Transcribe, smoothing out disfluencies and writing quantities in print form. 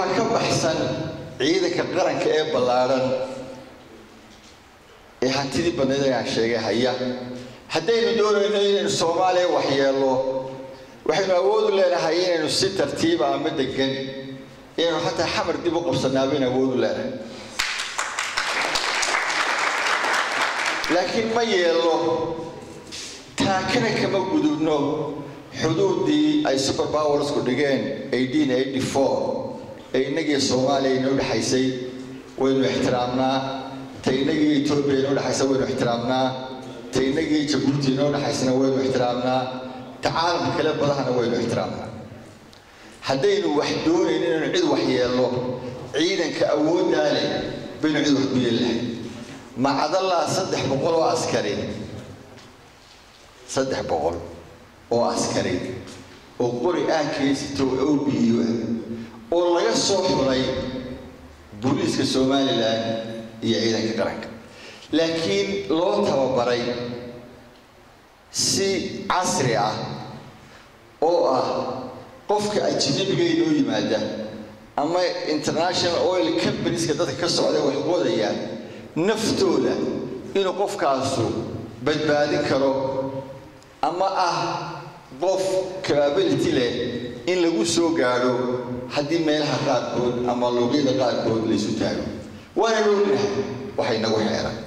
waxaa ka baxsan ciidanka qaranka ee ballaaran ee hantidii badneed ayaan sheegay haya haddaynu doonayno inaynu Soomaaliya waxyeelo waxaynu awood u leenahay inaynu si tartiib ah ama degan inaynu xataa xamar dib u qabsanaabeen awood u leenahay laakiin ma yeelo taakana kama gudubno xuduudii ay super powers ku dhigeen 1884 ay inagii Soomaaliya inoo dhaxaysay waynu ixtiraamnaa taynagii Itoobiya inoo dhaxaysay waynu ixtiraamnaa taynagii Jabuuti inoo dhaxaysana waynu ixtiraamnaa تعالم كلا بدهنا وين احترامنا هدين وحدون إننا عيد وحيالله عيدا كأود دالي بين عيد وحدي الله مع الله صدح بقول وعسكري صدح بقول وعسكري وقولي أكيس تو أوبيوه والله يصوح لي بوليس كسومالي الآن يعيدا كقرنك لكن لو تبري سي عصري oo qofka ajnabiga inuu yimaada ama international oil companies ka dadka ka socda wax qoodayaan naftooda inuu qofkaasu badbaadin karo ama qof capability leh in lagu soo gaaro hadii meelaha qaarkood ama luqada qaarkood la isu taago waana loo leeyahay waxay nagu xeeran